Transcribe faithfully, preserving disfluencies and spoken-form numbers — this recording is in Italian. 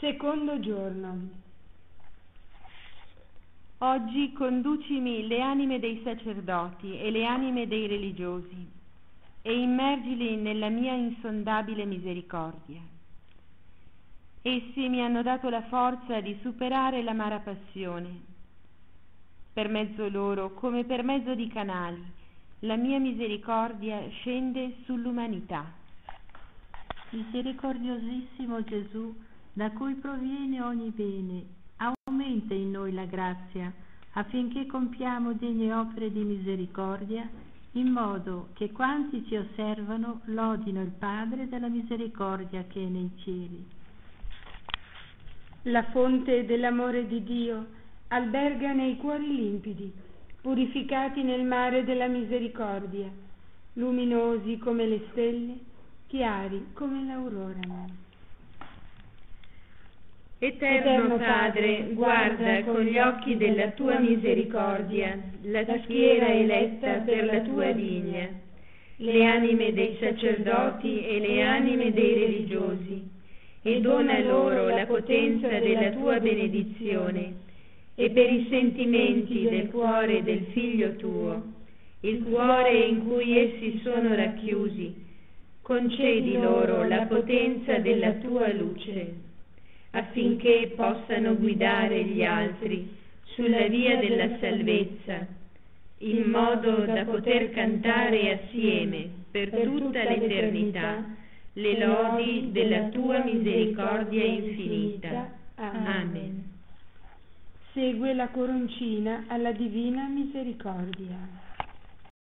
Secondo giorno. Oggi conducimi le anime dei sacerdoti e le anime dei religiosi e immergili nella mia insondabile misericordia. Essi mi hanno dato la forza di superare l'amara passione. Per mezzo loro, come per mezzo di canali, la mia misericordia scende sull'umanità. Misericordiosissimo Gesù, da cui proviene ogni bene, aumenta in noi la grazia, affinché compiamo degne opere di misericordia, in modo che quanti ti osservano lodino il Padre della misericordia che è nei cieli. La fonte dell'amore di Dio alberga nei cuori limpidi, purificati nel mare della misericordia, luminosi come le stelle, chiari come l'aurora. Eterno Padre, guarda con gli occhi della tua misericordia la schiera eletta per la tua vigna, le anime dei sacerdoti e le anime dei religiosi, e dona loro la potenza della tua benedizione, e per i sentimenti del cuore del Figlio tuo, il cuore in cui essi sono racchiusi, concedi loro la potenza della tua luce, affinché possano guidare gli altri sulla via della salvezza, in modo da poter cantare assieme per tutta l'eternità le lodi della tua misericordia infinita. Amen. Segue la coroncina alla divina misericordia.